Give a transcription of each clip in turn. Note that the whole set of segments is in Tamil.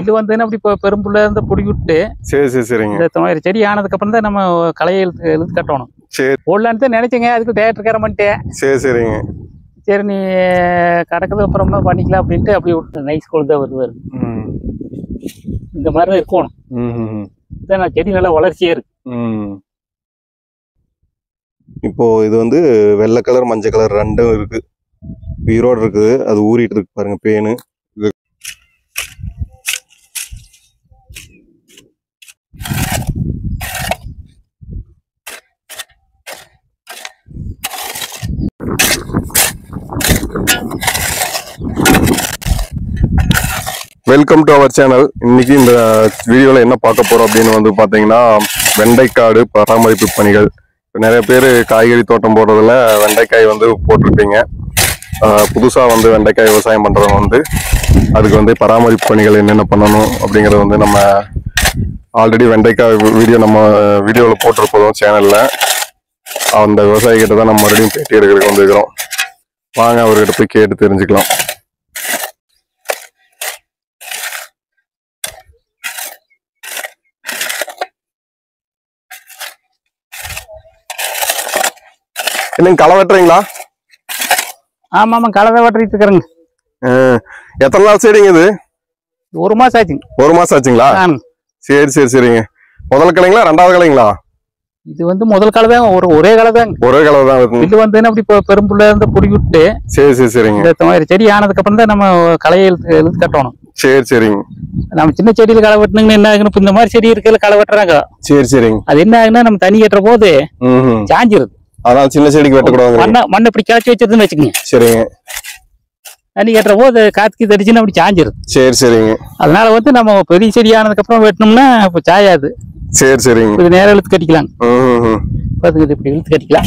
பில்லு வந்ததுன்னா அப்படி பெரும்புள்ள இருந்து பிடி விட்டு சரிங்க. இந்த 90 செடி ஆனதுக்கு அப்புறம் தான் நம்ம களையை இழுத்து கட்டணும். சரி. போடலான்னு தான் நினைச்சேங்க, அதுக்கு டேரக்டர் பண்ணிட்டேன். சரிங்க. சரி நீ கிடக்குது அப்புறமா பண்ணிக்கலாம் அப்படின்ட்டு அப்படி விட்டு நைஸ் கோல் தான் வருவார். இந்த மாதிரி தான் இருக்கணும். இதான் நான் செடி நல்லா வளர்ச்சியா இருக்கு. இப்போ இது வந்து வெள்ளை கலர் மஞ்சள் கலர் ரெண்டும் இருக்கு, உயிரோடு இருக்குது. அது ஊறிட்டு இருக்கு பாருங்க பேனு. இது வெல்கம் டு அவர் சேனல். இன்னைக்கு இந்த வீடியோவில் என்ன பார்க்க போறோம் அப்படின்னு வந்து பார்த்தீங்கன்னா, வெண்டைக்காடு பராமரிப்பு பணிகள். நிறைய பேர் காய்கறி தோட்டம் போடுறதுல வெண்டைக்காய் வந்து போட்டிருப்பீங்க. புதுசாக வந்து வெண்டைக்காய் விவசாயம் பண்ணுறவங்க வந்து அதுக்கு வந்து பராமரிப்பு பணிகள் என்னென்ன பண்ணணும் அப்படிங்கிறத வந்து நம்ம ஆல்ரெடி வெண்டைக்காய் வீடியோ நம்ம வீடியோவில் போட்டிருப்போம் சேனலில். அந்த விவசாயிகிட்ட தான் நம்ம மறுபடியும் பேட்டி எடுக்கிறதுக்கு வந்துருக்கிறோம். வாங்க அவர்கிட்ட போய் கேட்டு தெரிஞ்சுக்கலாம். என்னங்க களை வெட்டுறீங்களா? ஆமா களை தான் வெட்டிட்டு இருக்கிறேங்க. எத்தனை நாள் சரிங்க இது? 1 மாசம் ஆச்சுங்க. 1 மாசம் ஆச்சுங்களா? சரிங்க. முதல் களைங்களா ரெண்டாவது களைங்களா? இது வந்து முதல் களை தான். ஒரே களை தாங்க. ஒரே களை தான். இது வந்து அப்படி பெரும்புள்ள இருந்து பிடி விட்டு சரிங்க. இந்த 90 செடி ஆனதுக்கு அப்புறம் தான் நம்ம களையை இழுத்து கட்டணும். சரிங்க. நம்ம சின்ன செடியில களை வெட்டணுங்கன்னு என்ன ஆகுன்னு, இந்த மாதிரி செடி இருக்கிறதுல களை வெட்டுறாங்க. சரிங்க. அது என்ன ஆகுன்னா, நம்ம தண்ணி கட்டுற போது சாஞ்சிருது. அதனால சின்ன செடிக்கு வெட்டக்கூடாது. மண்ணை இப்படி கிளச்சி வச்சிருதுன்னு வச்சுக்கோங்க. சரிங்க. தண்ணி கட்டுற போது காத்துக்கு தடிச்சுன்னு அப்படி சாஞ்சிருது. சரிங்க. அதனால வந்து நம்ம பெரிய செடி ஆனதுக்கு அப்புறம் வெட்டணும்னா இப்ப சாயாது. சரிங்க. இது நேரம் இழுத்து கட்டிக்கலாம். இப்படி இழுத்து கட்டிக்கலாம்.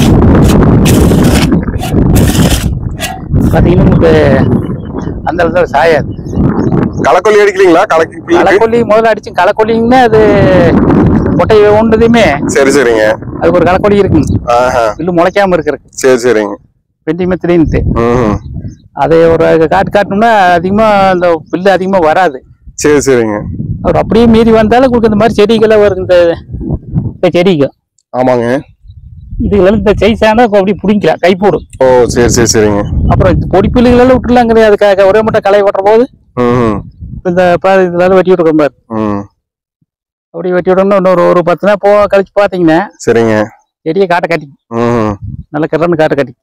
பாத்தீங்கன்னா உங்களுக்கு அந்த இடத்துல சாயாது. களைக்கொல்லி அடிக்கிறீங்களா? களைக்கொல்லி முதல்ல அடிச்சு களைக்கொல்லிங்கன்னா அது கொட்டை ஒன்றதுமே. சரிங்க. அதுக்கு ஒரு களைக்கொல்லி இருக்குங்க, பில்லு முளைக்காம இருக்கிறது. சரிங்க. பெண்டிமெத்திலின்ட்டு அதை ஒரு காட்டணும்னா அதிகமா அந்த பில்லு அதிகமா வராது. சரிங்க. அவர் அப்படியே மீறி வந்தாலும் உங்களுக்கு இந்த மாதிரி செடிகளை வருது. இந்த செடிக்கு ஆமாங்க, இதுல இந்த சைஸான அப்படி பிடிக்கலாம், கை போடும். சரிங்க. அப்புறம் பொடி பில்லுகளெல்லாம் விட்டுலாங்க. அதுக்காக ஒரே மட்டும் களை வெட்டுற போது இந்த இதெல்லாம் வெட்டி விட்டுற மாதிரி அப்படி வெட்டி விடணும். இன்னொரு ஒரு 10 நாள் கழிச்சு பாத்தீங்கன்னா சரிங்க செடியை காட்ட கட்டி நல்ல கரன்னு காட்ட கட்டி.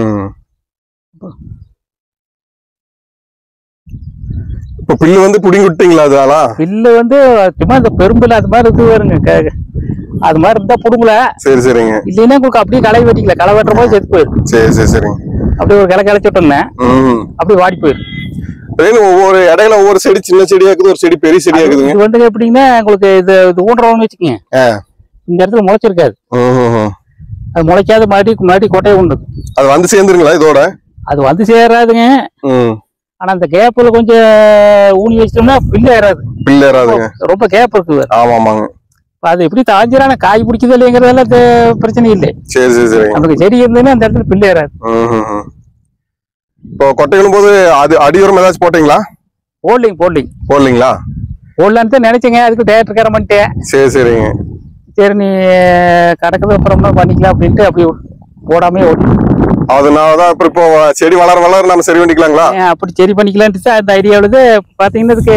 இப்ப பில்லு வந்து புடிங்கி விட்டீங்களா? அதால பில்லு வந்து சும்மா இந்த பெரும்பில் அது மாதிரி இது வருங்க, அது மாதிரி இருந்தா புடுங்கல. சரிங்க. இல்லைன்னா உங்களுக்கு அப்படியே களை வெட்டிக்கல, களை வெட்டுற போது செத்து போயிடும். சரிங்க. அப்படியே ஒரு கிளச்சி விட்டோம்னா அப்படியே வாடி போயிடும். ஒவ்வொரு இடையில ஒவ்வொரு செடி சின்ன செடியா இருக்குது, ஒரு செடி பெரிய செடியா இருக்குது. இது வந்து எப்படின்னா உங்களுக்கு இது ஊன்றவங்க வச்சுக்கோங்க, இந்த இடத்துல முளைச்சிருக்காது. அது முளைக்காத மறுபடி கொட்டையை உண்டு. அது வந்து சேர்ந்துருங்களா இதோட? அது வந்து சேராதுங்க. ஆனா அந்த கேப்ல கொஞ்சம் ஊனி வச்சிட்டோம்னா பில்லு ஏறாதுங்க. ரொம்ப கேப் இருக்குது. ஆமாங்க. அது எப்படி தாஞ்சிரான காய் பிடிக்குது இல்லைங்கிறதெல்லாம் பிரச்சனை இல்லை. சரி. நமக்கு செடி இருந்ததுன்னா அந்த இடத்துல பில்லு ஏறாது. இப்போ கொட்டைகளும் போது அது அடியோரம் ஏதாச்சும் போட்டீங்களா? போடலீங்களா? போடலான்னு தான் நினைச்சேங்க, அதுக்கு டேரக்டர் பண்ணிட்டேன். சரிங்க. சரி நீ கிடக்குது அப்புறமா பண்ணிக்கலாம் அப்படின்ட்டு அப்படி போடாமே ஓட்டி. அதனாலதான் இப்போ செடி வளர நம்ம சரி பண்ணிக்கலாங்களா? அப்படி சரி பண்ணிக்கலான்ட்டு அந்த ஐடியாவுது. பாத்தீங்கன்னா இதுக்கு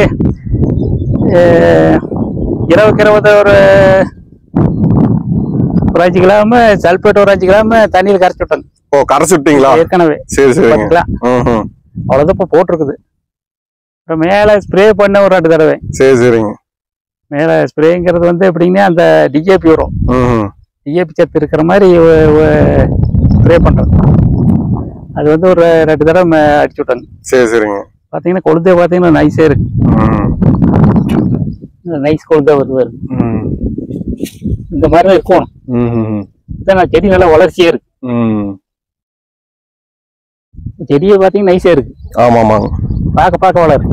20 ஒரு 5 கிராம் சல்பேட், ஒரு 5 கிராம் தண்ணியில கரைச்சி விட்டாங்க. கரைச்சி விட்டீங்களா? ஏற்கனவே. சரி. அவ்வளவுதான் இப்ப போட்டிருக்குது. மேல ஸ்ப்ரே பண்ண ஒரு 2 தடவை. சரிங்க. மேல ஸ்ப்ரேங்கிறது வந்து எப்படின்னா அந்த டிஏபி வரும், டிஏபி சத்து இருக்கிற மாதிரி ஸ்ப்ரே பண்றது. அது வந்து ஒரு 2 தடவை அடிச்சு விட்டாங்க. சரிங்க. பாத்தீங்கன்னா கொழுந்தே பாத்தீங்கன்னா நைஸா இருக்கு. நைஸ் கொழுந்தா வருது. இந்த மாதிரிதான் இருக்கணும். இதான் செடி நல்லா வளர்ச்சியா இருக்கு. செடியை பாத்தீங்கன்னா நைஸா இருக்கு. ஆமாங்க. பார்க்க வளரு.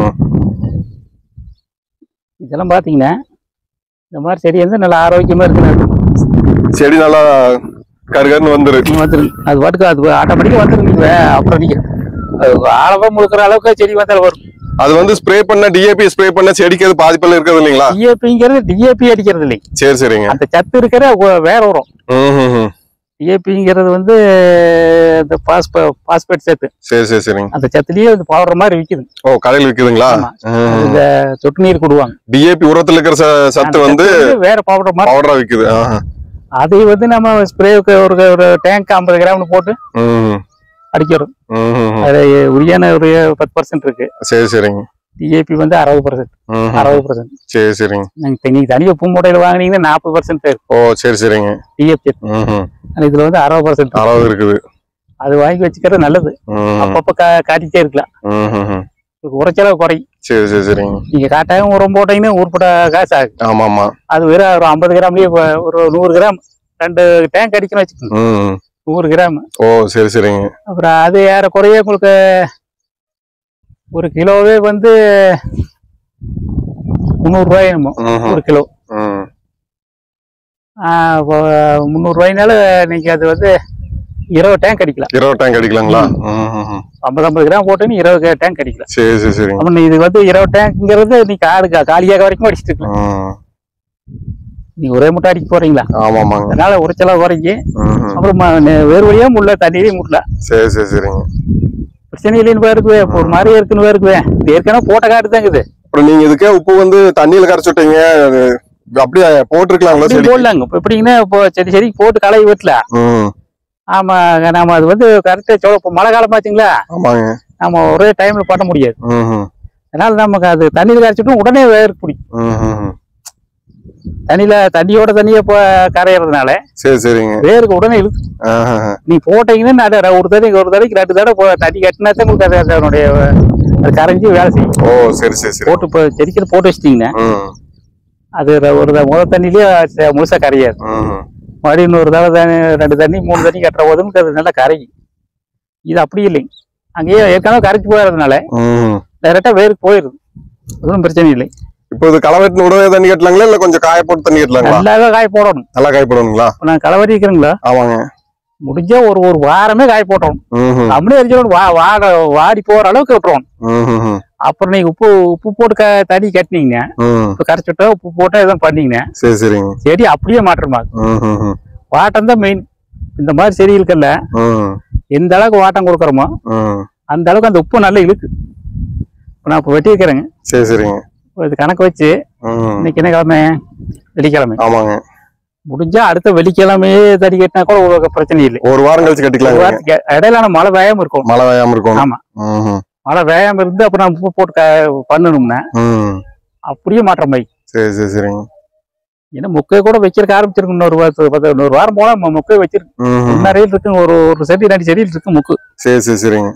இதெல்லாம் பாத்தீங்கன்னா இந்த மாதிரி செடி வந்து நல்லா ஆரோக்கியமா இருக்கு. செடி நல்லா கருகருன்னு வந்துருக்கு. அது பாட்டுக்கு அது ஆட்டோமேட்டிக்கா வந்துருங்க. அப்புறம் நீங்க ஆழமா முழுக்கிற அளவுக்கு செடி வந்தாலும் வரும். அது வந்து ஸ்ப்ரே பண்ண டிஏபி ஸ்ப்ரே பண்ண செடிக்கு அது பாதிப்பெல்லாம் இருக்கிறது இல்லைங்களா? டிஏபிங்கிறது டிஏபி அடிக்கிறது இல்லை. சரி சரிங்க. அந்த சத்து இருக்கிற வேற உரம். டிஏபிங்கிறது வந்து இந்த பாஸ்பேட் சத்து. சரி சரி சரிங்க. அந்த சத்துலயே அது பவுடர் மாதிரி விக்குது. ஓ, கடையில் விக்குதுங்களா? இந்த சொட்டு நீர் கொடுவாங்க. டிஏபி உரத்துல இருக்கிற சத்து வந்து வேற பவுடர் மாதிரி பவுடரா விக்குது. அதை வந்து நம்ம ஸ்ப்ரேவுக்கு ஒரு டேங்க் 50 கிராம்னு போட்டு அடிக்கிறோம். அது உரியான ஒரு 10% இருக்கு. சரி சரிங்க. டிஏபி வந்து 60%. 60%. சரி சரிங்க. நீங்க தனியா பூ மூட்டையில வாங்கினீங்கன்னா 40% இருக்கு. ஓ சரி சரிங்க. டிஏபி இதுல வந்து 60% 60 இருக்குது. அது வாங்கி வச்சுக்கிறது நல்லது. அப்பப்ப காட்டிட்டே இருக்கலாம். உரைச்சளவு குறையும். சரி சரி சரிங்க. நீங்க காட்டாயம் உரம் போட்டீங்கன்னா உருப்பட காசு ஆகுது. ஆமா ஆமா. அது வெறும் ஒரு 50 கிராம்லயே ஒரு 100 கிராம் 2 டேங்க் அடிக்கணும் வச்சுக்கோங்க. 100 கிராம். ஓ சரி சரிங்க. அப்புறம் அது ஏறக்குறைய உங்களுக்கு ஒரு கிலோவே வந்து 300 ரூபாய் என்னமோ ஒரு கிலோ. 300 ரூபாய்னால நீங்க அது வந்து 20 டேங்க் அடிக்கலாம். 20 டேங்க் அடிக்கலாங்களா? 50 கிராம் போட்டு 20 டேங்க் அடிக்கலாம். சரி சரி சரி. அப்ப இது வந்து 20 டேங்க்ங்கிறது நீ காலியாக வரைக்கும் அடிச்சுட்டு இருக்கலாம். நீ ஒரே முட்டை அடிக்க போறீங்களா? ஆமா ஆமாங்க. அதனால உரைச்சலா குறைக்கும். அப்புறம் வேறு வழியா முள்ள தண்ணியிலையும் முட்டல. சரி சரி சரிங்க. பிரச்சனை இல்லைன்னு இருக்குவே, ஒரு மாதிரி இருக்குன்னு இருக்குவே. ஏற்கனவே போட்ட காட்டு தான் இருக்குது. அப்புறம் நீங்க இதுக்கே உப்பு வந்து தண்ணியில கரைச்சு விட்டீங்க, அப்படியே போட்டுருக்கலாங்களா? சரி போடலாங்க. இப்ப எப்படிங்கன்னா இப்போ சரி போட்டு களைய வீட்டுல. ஆமா, நாம அது வந்து கரெக்டா இப்போ மழை காலம் பாத்தீங்களா? ஆமாங்க. நம்ம ஒரே டைம்ல பண்ண முடியாது. அதனால நமக்கு அது தண்ணியில கரைச்சிட்டு உடனே வேருக்கு பிடிக்கும். தண்ணியோட தண்ணிய கரையறதுனால சரி சரிங்க வேருக்கு உடனே இழுத்து நீ போட்டீங்கன்னா ஒரு தடவைக்கு 2 தடவை தண்ணி கட்டினாதான் உங்களுக்கு அதனுடைய கரைஞ்சி வேலை செய்யும். ஓ சரி சரி சரி. போட்டு செடிக்கிறது போட்டு வச்சிட்டீங்கன்னா அது ஒரு முதல் தண்ணிலேயே முழுசா கரையாது. மறுபடியும் இன்னொரு தடவை 2 தண்ணி 3 தண்ணி கட்டுற போதும் அது நல்லா கரைக்கும். இது அப்படி இல்லைங்க. அங்கேயே ஏற்கனவே கரைச்சி போயிடுறதுனால டைரக்டா வேருக்கு போயிருது. ஒன்றும் பிரச்சனை இல்லை. இப்போ இது களவெட்டு உடனே தண்ணி கட்டலாங்களா இல்ல கொஞ்சம் காய போட்டு தண்ணி கட்டலாங்களா? நல்லாவே காய போடணும். நல்லா காய போடணுங்களா? நான் களவெட்டி இருக்கிறேங்களா? ஆமாங்க. முடிஞ்சா ஒரு வாரமே காய போட்டோம். அப்படியே எரிஞ்சு வாடி போற அளவுக்கு விட்டுருவோம். அப்புறம் நீங்க உப்பு போட்டு தண்ணி கட்டினீங்க, கரைச்சிட்டோ உப்பு போட்டோ எதுவும் பண்ணீங்கன்னா சரி சரிங்க செடி அப்படியே மாற்றமா வாட்டம் தான் மெயின். இந்த மாதிரி செடிகளுக்கல்ல எந்த அளவுக்கு வாட்டம் கொடுக்குறோமோ அந்த அளவுக்கு அந்த உப்பு நல்லா இழுக்கு. நான் இப்ப வெட்டி வைக்கிறேங்க. சரி சரிங்க. இது கணக்கு வச்சு இன்னைக்கு என்ன கிழமை? வெள்ளிக்கிழமை. ஆமாங்க. முடிஞ்சா அடுத்த வெள்ளிக்கிழமையே தடி கட்டினா கூட ஒரு பிரச்சனை இல்லை. ஒரு வாரம் கழிச்சு கட்டிக்கலாம். இடையில மழை வேயாம இருக்கும். மழை வேயாம இருக்கும். ஆமா, மழை வேயாம இருந்து அப்புறம் நம்ம உப்பு போட்டு பண்ணணும்னா அப்படியே மாற்றம் ஆகி. சரி சரி சரிங்க. ஏன்னா முக்கை கூட வைக்கிறக்க ஆரம்பிச்சிருக்கு. இன்னொரு வாரம் போல முக்கை வச்சிருக்கு. நிறைய இருக்கு. ஒரு செடி 2 செடியில் இருக்கு முக்கு. சரி சரி சரிங்க.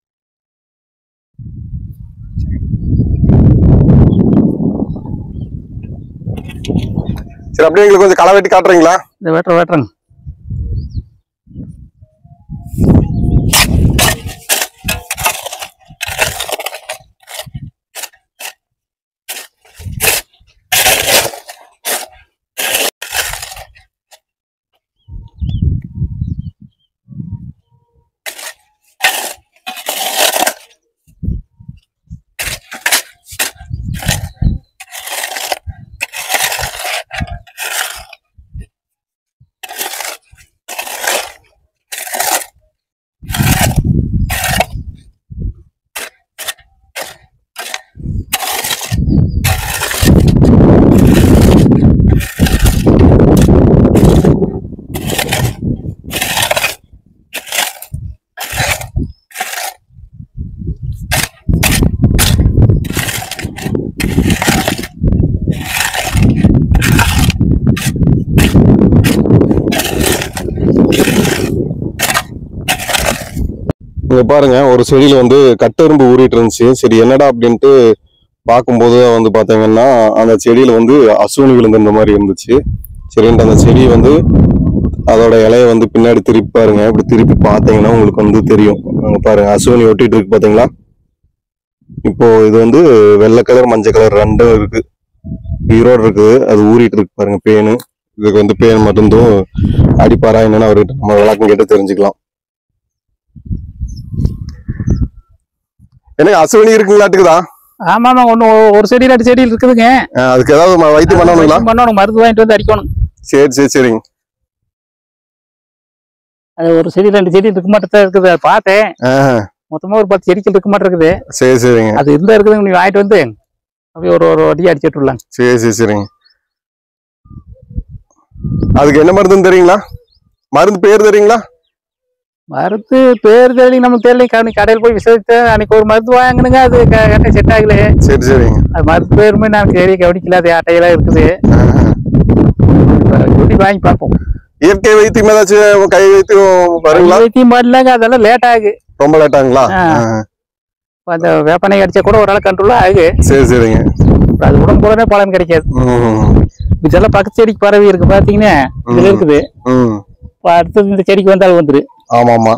சரி, அப்படியே எங்களுக்கு கொஞ்சம் களை வெட்டி காட்டுறீங்களா? இந்த வெட்டுறேங்க. இங்க பாருங்க, ஒரு செடியில வந்து கட்டெரும்பு ஊறிட்டு இருந்துச்சு. சரி என்னடா அப்படின்ட்டு பார்க்கும்போது வந்து பாத்தீங்கன்னா அந்த செடியில வந்து அசுவனி விழுந்த மாதிரி இருந்துச்சு. சரின்ட்டு அந்த செடி வந்து அதோட இலைய வந்து பின்னாடி திருப்பி பாருங்க. இப்படி திருப்பி பார்த்தீங்கன்னா உங்களுக்கு வந்து தெரியும். பாருங்க, அசுவனி ஒட்டிட்டு இருக்கு பாத்தீங்களா? இப்போ இது வந்து வெள்ளை கலர் மஞ்சள் கலர் ரெண்டும் இருக்கு. ஈரோடு இருக்குது. அது ஊறிட்டு இருக்கு பாருங்க. பேனு இதுக்கு வந்து பேன் மருந்தும் அடிப்பாரா என்னன்னு அவர்கிட்ட நம்ம விளக்கம் கேட்டு தெரிஞ்சுக்கலாம். எனக்கு அசுவனி இருக்குங்களாட்டுக்குதா? ஆமா ஆமா ஒண்ணு ஒரு செடி 2 செடி இருக்குதுங்க. அதுக்கு ஏதாவது வைத்தியம் பண்ணணுங்களா? பண்ணணும், மருந்து வாங்கிட்டு வந்து அடிக்கணும். சரி சரி சரிங்க. அது ஒரு செடி 2 செடி இருக்க மாட்டேன் இருக்குது, பார்த்தேன். மொத்தமா ஒரு 10 செடிகள் இருக்க மாட்டேன் இருக்குது. சரி சரிங்க. அது இருந்தா இருக்குதுங்க, நீ வாங்கிட்டு வந்து அப்படியே ஒரு அடி அடிச்சுட்டு விடலாம். சரி சரி சரிங்க. அதுக்கு என்ன மருந்துன்னு தெரியுங்களா? மருந்து பேர் தெரியுங்களா? மருந்து பேர் தெரியல, நமக்கு தெரியல. கடையில் போய் விசாரித்து அன்னைக்கு ஒரு மருந்து வாங்கினுங்க, அது கரெக்டாக செட் ஆகல. சரி சரிங்க. அது மருந்து பேருமே நான் சரி கவனிக்கல, அது அட்டையெல்லாம் இருக்குது. வாங்கி பார்ப்போம். இயற்கை வைத்தியம் ஏதாச்சும் கை வைத்தியம் வருங்களா? வைத்தியம் பண்ணலாங்க, அதெல்லாம் லேட் ஆகு. ரொம்ப லேட் ஆகுங்களா? அந்த வேப்பனை அடிச்சா கூட ஒரு நாள் கண்ட்ரோல் ஆகு. சரி சரிங்க. அது உடம்புடனே பலன் கிடைக்காது. இதெல்லாம் பக்கத்து செடிக்கு பரவி இருக்கு பாத்தீங்கன்னா, இதுல இருக்குது. அடுத்தது இந்த செடிக்கு வந்தாலும் வந்துரு. ஆமா ஆமா.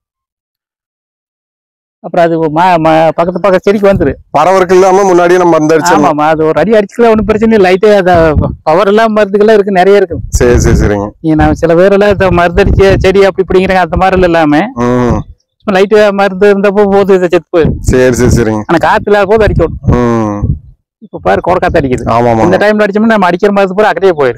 அப்புறம் அது பக்கத்து செடிக்கு வந்துரு. பரவருக்கு இல்லாம முன்னாடியே நம்ம மருந்து அடிச்சோம். ஆமா, அது ஒரு அடி அடிச்சுக்கலாம், ஒன்றும் பிரச்சனை இல்லை. லைட்டா பவர் எல்லாம் மருந்துகள்லாம் இருக்கு, நிறைய இருக்கு. சரி சரி சரிங்க. நான் சில பேர் எல்லாம் மருந்து அடிச்ச செடி அப்படி இப்படிங்கிறாங்க, அந்த மாதிரி இல்லாம லைட்டு மருந்து இருந்தப்போ போது இதை செத்து போயிரு. சரி சரி சரிங்க. ஆனா காத்து இல்லாத போது அடிக்கணும். இப்ப பாரு கோட காத்து அடிக்குது. இந்த டைம்ல அடிச்சோம்னா நம்ம அடிக்கிற மருந்து பூரா அக்கறையே போயிரு.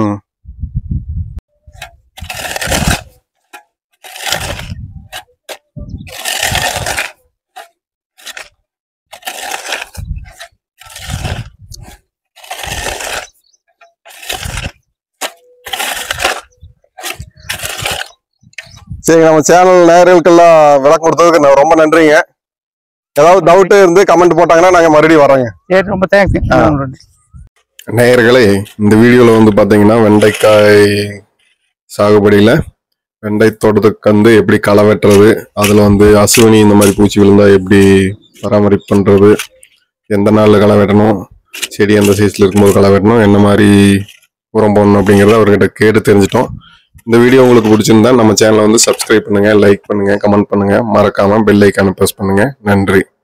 சரி, நம்ம சேனல் நேயர்களுக்கெல்லாம் விளக்கம் கொடுத்ததுக்கு ரொம்ப நன்றிங்க. ஏதாவது டவுட் இருந்து கமெண்ட் போட்டாங்கன்னா நாங்க மறுபடியும் வரோங்க. ரொம்ப தேங்க்ஸ். நேயர்களே, இந்த வீடியோல வந்து பாத்தீங்கன்னா வெண்டைக்காய் சாகுபடியில வெண்டை தோட்டத்துக்கு வந்து எப்படி களை வெட்டுறது, அதுல வந்து அசுவினி இந்த மாதிரி பூச்சி விழுந்தா எப்படி பராமரிப்பு பண்றது, எந்த நாள்ல களை வெட்டணும், செடி எந்த சைஸ்ல இருக்கும்போது களை வெட்டணும், என்ன மாதிரி உரம் போடணும் அப்படிங்கிறத அவர்கிட்ட கேட்டு தெரிஞ்சிட்டோம். இந்த வீடியோ உங்களுக்கு பிடிச்சிருந்தா நம்ம சேனலை வந்து சப்ஸ்கிரைப் பண்ணுங்க, லைக் பண்ணுங்க, கமெண்ட் பண்ணுங்க, மறக்காம பெல் ஐக்கானை பிரஸ் பண்ணுங்க. நன்றி.